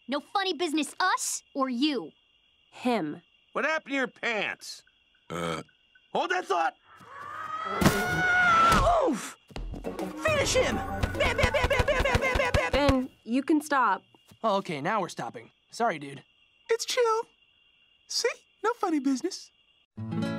No funny business us or you? Him. What happened to your pants? Hold that thought! Oof! Finish him! Bam, bam, bam, bam, bam, bam, bam, bam, bam! Ben, you can stop. Oh, okay, now we're stopping. Sorry, dude. It's chill. See? No funny business.